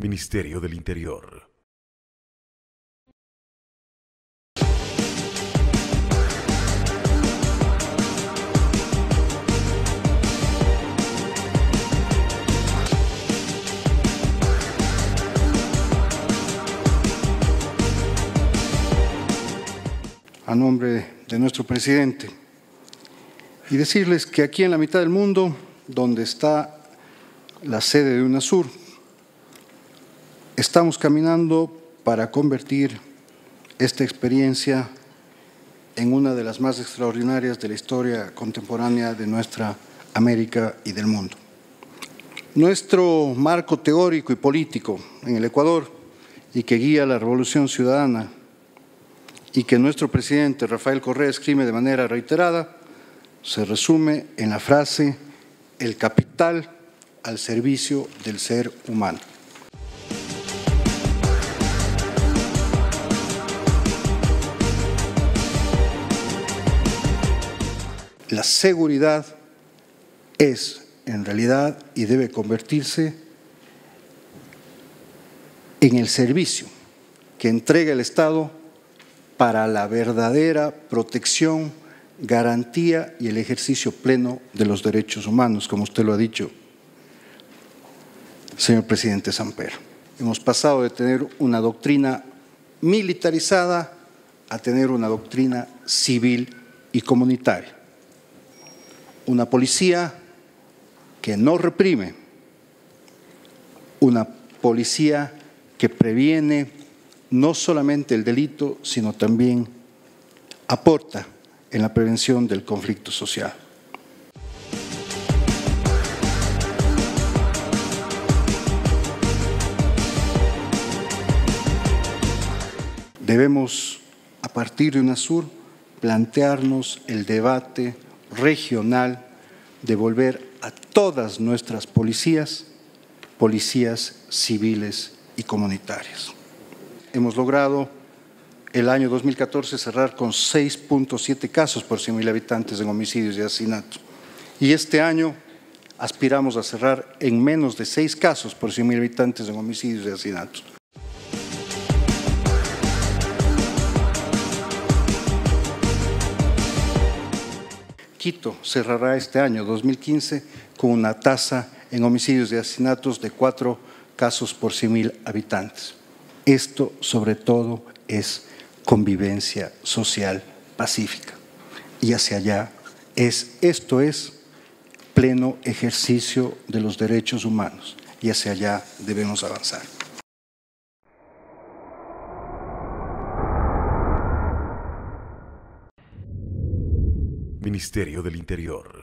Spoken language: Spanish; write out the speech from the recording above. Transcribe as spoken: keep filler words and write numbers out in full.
Ministerio del Interior. A nombre de nuestro presidente, y decirles que aquí en la mitad del mundo, donde está la sede de UNASUR, estamos caminando para convertir esta experiencia en una de las más extraordinarias de la historia contemporánea de nuestra América y del mundo. Nuestro marco teórico y político en el Ecuador y que guía la Revolución Ciudadana y que nuestro presidente Rafael Correa escribe de manera reiterada, se resume en la frase: el capital al servicio del ser humano. La seguridad es, en realidad, y debe convertirse en el servicio que entrega el Estado para la verdadera protección, garantía y el ejercicio pleno de los derechos humanos, como usted lo ha dicho, señor presidente Samper. Hemos pasado de tener una doctrina militarizada a tener una doctrina civil y comunitaria. Una policía que no reprime, una policía que previene no solamente el delito, sino también aporta en la prevención del conflicto social. Debemos, a partir de UNASUR, plantearnos el debate regional de volver a todas nuestras policías, policías civiles y comunitarias. Hemos logrado el año dos mil catorce cerrar con seis punto siete casos por cien mil habitantes en homicidios y asesinatos. Y este año aspiramos a cerrar en menos de seis casos por cien mil habitantes en homicidios y asesinatos. Quito cerrará este año dos mil quince con una tasa en homicidios y asesinatos de cuatro casos por cien mil habitantes. Esto, sobre todo, es convivencia social pacífica. Y hacia allá, es, esto es pleno ejercicio de los derechos humanos. Y hacia allá debemos avanzar. Ministerio del Interior.